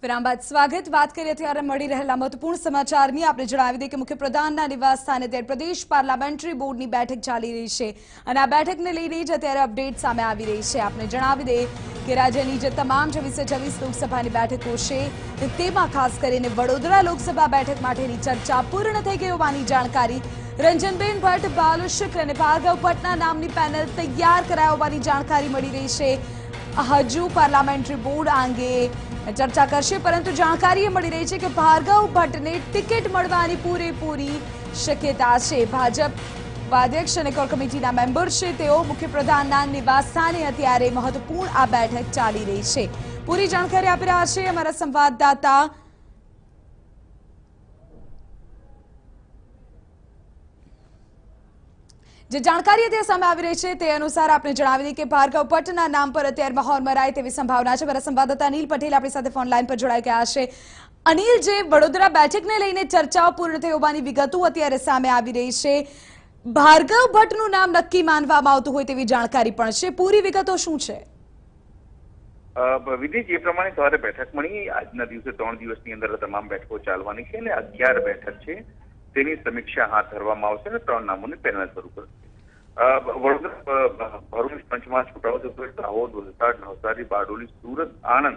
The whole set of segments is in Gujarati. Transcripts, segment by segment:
વિરામ બાદ સ્વાગત। વાત કરીએ ત્યારે મળી રહેલા મહત્વપૂર્ણ સમાચારની। આપણે જણાવી દઈએ કે મુખ્યપ્રધાનના નિવાસ સ્થાને ત્યારે પ્રદેશ પાર્લામેન્ટરી બોર્ડની બેઠક ચાલી રહી છે અને આ બેઠકને લઈને જ અત્યારે અપડેટ સામે આવી રહી છે। આપણે જણાવી દઈએ કે રાજ્યની જે તમામ 26 લોકસભાની બેઠકો છે તેમાં ખાસ કરીને વડોદરા લોકસભા બેઠક માટેની ચર્ચા પૂર્ણ થઈ ગઈ હોવાની જાણકારી રંજનબેન ભટ્ટ, બાલુ શુક્લ અને ભાર્ગવ ભટ્ટના નામની પેનલ તૈયાર કરાયા હોવાની જાણકારી મળી રહી છે। હજુ પાર્લામેન્ટરી બોર્ડ આ અંગે ચર્ચા કરશે, પરંતુ જાણકારી મળી રહી છે કે ભાર્ગવ ભટ્ટને ટિકિટ મળવાની પૂરેપૂરી શક્યતા છે। ભાજપ ઉપાધ્યક્ષ અને કોર કમિટીના મેમ્બર છે તેઓ મુખ્યપ્રધાનના નિવાસ સ્થાને અત્યારે મહત્વપૂર્ણ આ બેઠક ચાલી રહી છે। પૂરી જાણકારી આપી રહ્યા છે અમારા સંવાદદાતા જે જાણકારી અત્યારે સામે આવી રહી છે તે અનુસાર આપણે જણાવી દઈએ કે ભાર્ગવ ભટ્ટના નામ પર અત્યારે મહોર મરાય તેવી સંભાવના છે। મારા સંવાદદાતા અનિલ પટેલ આપણી સાથે ફોન લાઈન પર જોડાઈ ગયા છે। અનિલ, જે વડોદરા બેઠકને લઈને ચર્ચાઓ પૂર્ણ થઈ હોવાની વિગતો અત્યારે સામે આવી રહી છે, ભાર્ગવ ભટ્ટનું નામ નક્કી માનવામાં આવતું હોય તેવી જાણકારી પણ છે, પૂરી વિગતો શું છે? વિધિ, જે પ્રમાણે સવારે બેઠક મળી, આજના દિવસે 3 દિવસની અંદર તમામ બેઠકો ચાલવાની છે અને 11 બેઠક છે તેની સમીક્ષા હાથ ધરવામાં આવશે અને 3 નામોની પેનલ શરૂ કરશે। વડોદરા, ભરૂચ, પંચમહાલ, છોટાઉદેપુર, દાહોદ, વલસાડ, નવસારી, બારડોલી, સુરત,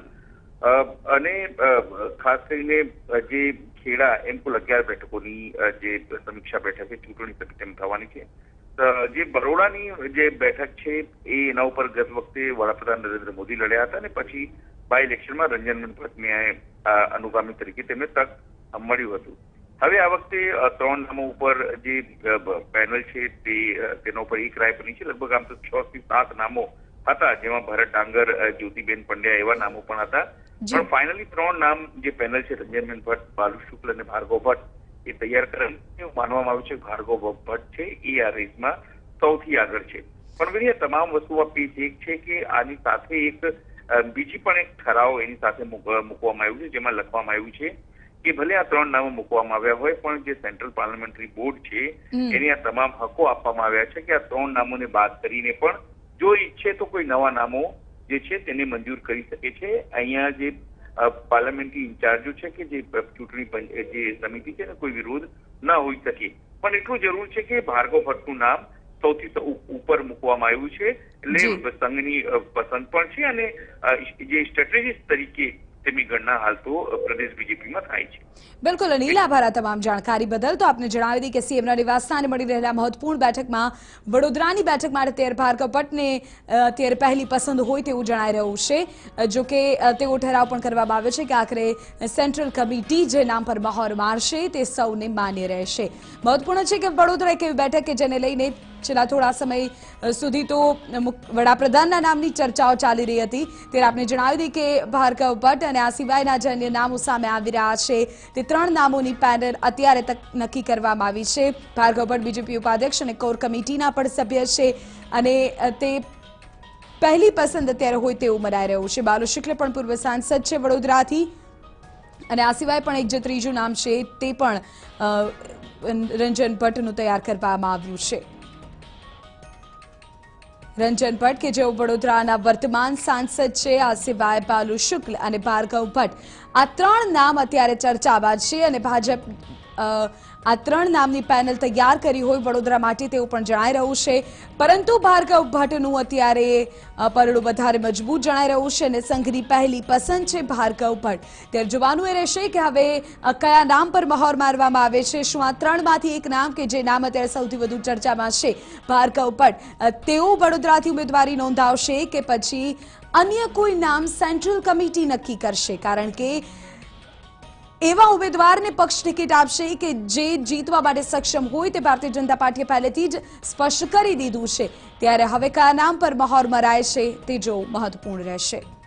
આણંદ અને ખાસ કરીને જે ખેડા એમ કુલ 11 બેઠકોની જે સમીક્ષા બેઠક છે ચૂંટણી સમિતિ થવાની છે। જે બરોડાની જે બેઠક છે એના ઉપર ગત વખતે વડાપ્રધાન નરેન્દ્ર મોદી લડ્યા હતા અને પછી બાય ઇલેક્શનમાં રંજનબેન ભટ્ટને અનુગામી તરીકે તેમને તક મળ્યું હતું। હવે આ વખતે 3 નામો ઉપર જે પેનલ છે તેના ઉપર એક રાય બની છે। લગભગ આમ તો 6 થી 7 નામો હતા, જેમાં ભરત ડાંગર, જ્યોતિબેન પંડ્યા એવા નામો પણ હતા, પણ ફાઇનલી 3 નામ જે પેનલ છે રંજનબેન ભટ્ટ, બાલુ શુક્લ અને ભાર્ગવ ભટ્ટ એ તૈયાર કરેલ માનવામાં આવ્યું છે। ભાર્ગવ ભટ્ટ છે એ આ રેસમાં સૌથી આગળ છે, પણ બીજી તમામ વસ્તુઓ એક છે કે આની સાથે એક બીજી પણ એક ઠરાવ એની સાથે મૂકવામાં આવ્યું છે, જેમાં લખવામાં આવ્યું છે કે ભલે આ 3 નામો મૂકવામાં આવ્યા હોય પણ જે સેન્ટ્રલ પાર્લામેન્ટરી બોર્ડ છે એની આ તમામ હકો આપવામાં આવ્યા છે કે આ 3 નામોને બાદ કરીને પણ જો ઈચ્છે તો કોઈ નવા નામો જે છે તેને મંજૂર કરી શકે છે। અહીંયા જે પાર્લામેન્ટરી ઇન્ચાર્જો છે કે જે ચૂંટણી જે સમિતિ છે ને કોઈ વિરોધ ન હોઈ શકે, પણ એટલું જરૂર છે કે ભાર્ગવ ભટ્ટનું નામ સૌથી ઉપર મૂકવામાં આવ્યું છે, એટલે સંઘની પસંદ પણ છે અને જે સ્ટ્રેટેજીસ્ટ તરીકે તેમની ગણના હાલ તો પ્રદેશ બીજેપીમાં થાય છે। બિલકુલ અનિલ, આભાર આ તમામ જાણકારી બદલ। તો આપને જણાવી દઈએ કે સીએમના નિવાસ સ્થાને મળી રહેલા મહત્વપૂર્ણ બેઠકમાં વડોદરાની બેઠક માટે ત્યારે ભાર્ગવ ભટ્ટને અત્યારે પહેલી પસંદ હોય તેવું જણાઈ રહ્યું છે। જો કે તેવો ઠરાવ પણ કરવામાં આવ્યો છે કે આખરે સેન્ટ્રલ કમિટી જે નામ પર મહોર મારશે તે સૌને માન્ય રહેશે। મહત્વપૂર્ણ છે કે વડોદરા એક એવી બેઠક કે જેને લઈને છેલ્લા થોડા સમય સુધી તો વડાપ્રધાનના નામની ચર્ચાઓ ચાલી રહી હતી, ત્યારે આપણે જણાવી દઈએ કે ભાર્ગવ ભટ્ટ અને આ સિવાયના જે અન્ય નામો સામે આવી રહ્યા છે તે 3 નામોની પેનલ અત્યારે તક નક્કી કરવામાં આવી છે। ભાર્ગવ ભટ્ટ બીજેપી ઉપાધ્યક્ષ અને કોર કમિટીના પણ સભ્ય છે અને તે પહેલી પસંદ અત્યારે હોય તેવું મનાઈ રહ્યું છે। બાલુ શુક્લ પણ પૂર્વ સાંસદ છે વડોદરાથી અને આ સિવાય પણ એક જે ત્રીજું નામ છે તે પણ રંજન ભટ્ટનું તૈયાર કરવામાં આવ્યું છે। રંજન ભટ્ટ કે જેઓ વડોદરાના વર્તમાન સાંસદ છે, આ સિવાય બાલુ શુક્લ અને ભાર્ગવ ભટ્ટ, આ 3 નામ અત્યારે ચર્ચામાં છે અને ભાજપ આ 3 નામની પેનલ તૈયાર કરી હોય વડોદરા માટે તેવું પણ જણાઈ રહ્યું છે, પરંતુ ભાર્ગવ ભટ્ટનું અત્યારે પરડું વધારે મજબૂત જણાઈ રહ્યું છે અને સંઘની પહેલી પસંદ છે ભાર્ગવ ભટ્ટ। ત્યારે જોવાનું એ રહેશે કે હવે કયા નામ પર મહોર મારવામાં આવે છે। શું આ 3માંથી એક નામ કે જે નામ અત્યારે સૌથી વધુ ચર્ચામાં છે ભાર્ગવ ભટ્ટ, તેઓ વડોદરાથી ઉમેદવારી નોંધાવશે કે પછી અન્ય કોઈ નામ સેન્ટ્રલ કમિટી નક્કી કરશે? કારણ કે એવા ઉમેદવારને પક્ષ ટિકિટ આપશે કે જે જીતવા માટે સક્ષમ હોય તે ભારતીય જનતા પાર્ટીએ પહેલેથી જ સ્પષ્ટ કરી દીધું છે। ત્યારે હવે કયા નામ પર મહોર મરાય છે તે જો મહત્વપૂર્ણ રહેશે।